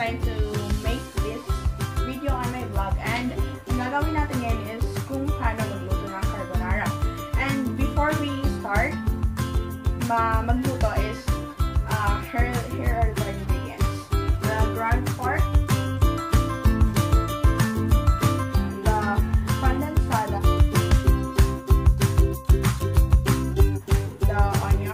trying to make this video on my vlog, and ang gagawin natin ngayon is kung paano magluto ng carbonara. And before we start magluto is here are the ingredients: the ground pork, the condensada, the onion,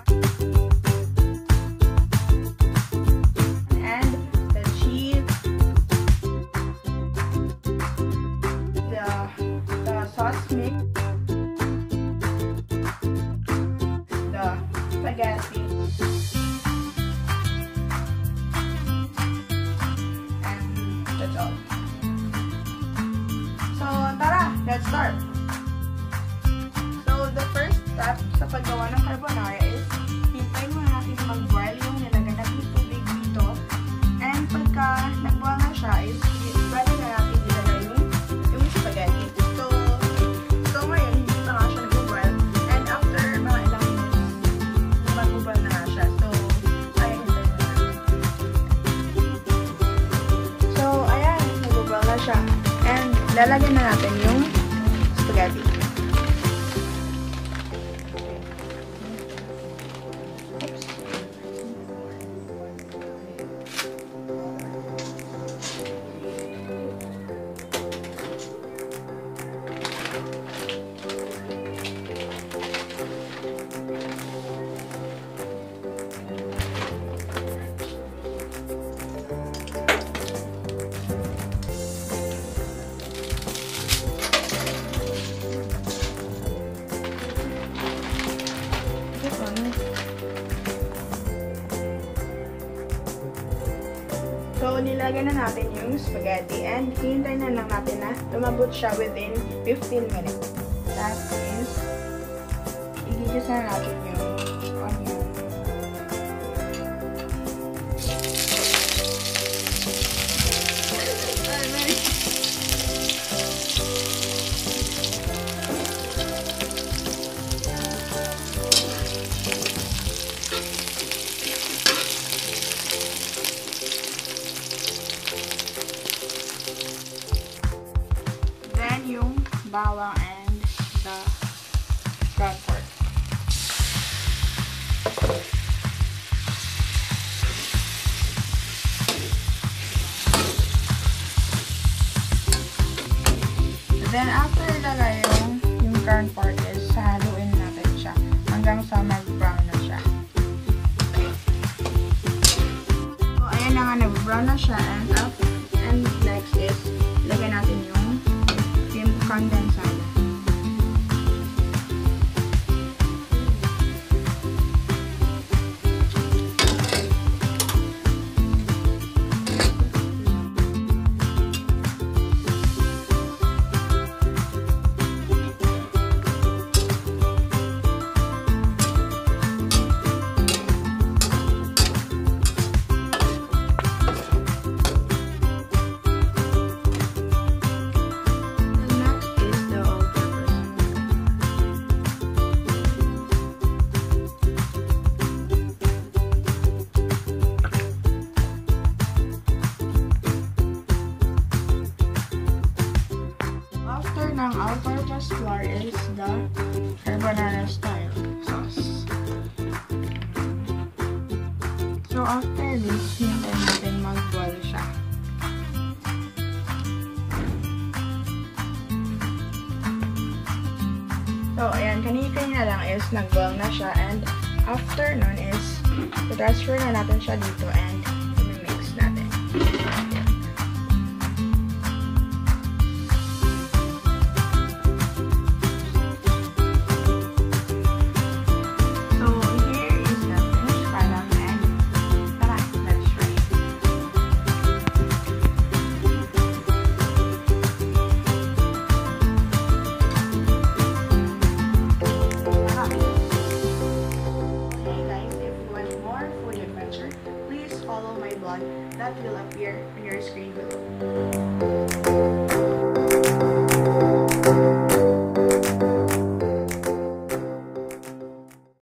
and the cheese, the sauce mix, the spaghetti, and that's all. So tara, let's start. So the first step sa paggawa ng carbonara is hintayin muna natin mag-boil yung nilagyan natin tubig dito, and pagka nag-boil na siya is pwede na natin ilagay yung spaghetti. So ngayon hindi pa nga siya nag-boil, and after mga ilang minutes mag-boil na nga siya. So ayan, hintayin na natin. So ayan, nag-boil na siya, and lalagyan na natin yung spaghetti. So, nilagyan na natin yung spaghetti, and hintayin na lang natin na lumambot siya within 15 minutes. That is, igigis na natin yung onion. Yung bawang and the ground pork. Then after ilagay yung ground pork is haluin natin siya hanggang sa mag-brown na siya. So ayan na nga, nag-brown na siya, and next is ilagay natin yung condensada. Ng all-purpose flour is the carbonara style sauce. So after this, hintayin natin mag-boil siya. So ayan, kanina lang is nag-boil na siya, and after nun is transfer na natin siya dito and i-mix natin. Follow my blog that will appear on your screen below.